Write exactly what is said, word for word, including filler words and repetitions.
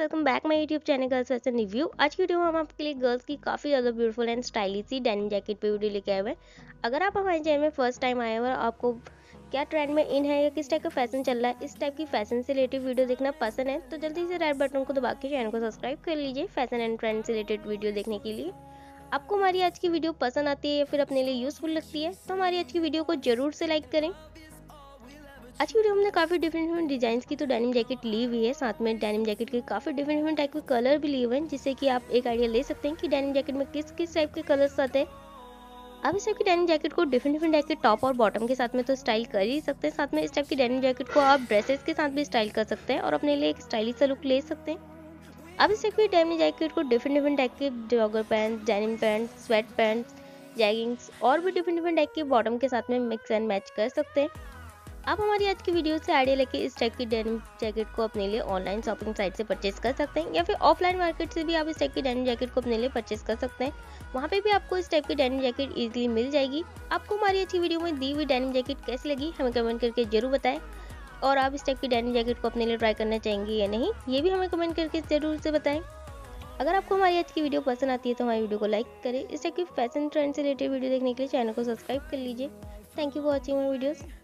Welcome back my YouTube channel girls fashion review. आज की video में हम आपके लिए गर्ल्स की काफ़ी ज़्यादा ब्यूटीफुल एंड स्टाइलिश सी डेनिम जैकेट पे वीडियो लेके आए हुए हैं। अगर आप हमारे चैनल में फर्स्ट टाइम आए हुए और आपको क्या ट्रेंड में इन है या किस टाइप का फैशन चल रहा है, इस टाइप की फैशन से रिलेटेड वीडियो देखना पसंद है तो जल्दी से रेड बटन को दबा के चैनल को सब्सक्राइब कर लीजिए फैशन एंड ट्रेंड से रिलेटेड वीडियो देखने के लिए। आपको हमारी आज की वीडियो पसंद आती है या फिर अपने लिए यूज़फुल लगती है तो हमारी आज की वीडियो को जरूर से लाइक करें। आज की वीडियो में हमने काफ़ी डिफरेंट डिफरेंट डिजाइन की तो डेनिम जैकेट ली हुई है, साथ में डेनिम जैकेट के काफ़ी डिफरेंट डिफरेंट टाइप के कलर भी लिए हुए हैं, जिससे कि आप एक आइडिया ले सकते हैं कि डेनिम जैकेट में किस किस टाइप के कलर्स आते हैं। आप इस टाइप की डेनिम जैकेट को डिफरेंट डिफरेंट टाइप के टॉप और बॉटम के साथ में तो स्टाइल कर ही सकते हैं, साथ में इस टाइप की डेनिम जैकेट को आप ड्रेसेस के साथ भी स्टाइल कर सकते हैं और अपने लिए एक स्टाइलिश सा लुक ले सकते हैं। आप इस टाइप की डेनिम जैकेट को डिफरेंट डिफरेंट टाइप के jogger pant, denim pant, sweat pants, jeggings और भी डिफरेंट डिफरेंट टाइप के बॉटम के साथ में मिक्स एंड मैच कर सकते हैं। आप हमारी आज की वीडियो से आइडिया लेके इस टाइप की डेनिम जैकेट को अपने लिए ऑनलाइन शॉपिंग साइट से परचेज कर सकते हैं या फिर ऑफलाइन मार्केट से भी आप इस टाइप की डेनिम जैकेट को अपने लिए परचेज कर सकते हैं। वहाँ पे भी आपको इस टाइप की डेनिम जैकेट इजीली मिल जाएगी। आपको हमारी अच्छी वीडियो में दी हुई डेनिम जैकेट कैसी लगी हमें कमेंट करके जरूर बताएं, और आप इस टाइप की डेनिम जैकेट को अपने लिए ट्राई करना चाहेंगे या नहीं ये भी हमें कमेंट करके जरूर से बताएं। अगर आपको हमारी आज की वीडियो पसंद आती है तो हमारी वीडियो को लाइक करें। इस टाइप की फैशन ट्रेंड से रिलेटेड वीडियो देखने के लिए चैनल को सब्सक्राइब कर लीजिए। Thank you for watching my videos.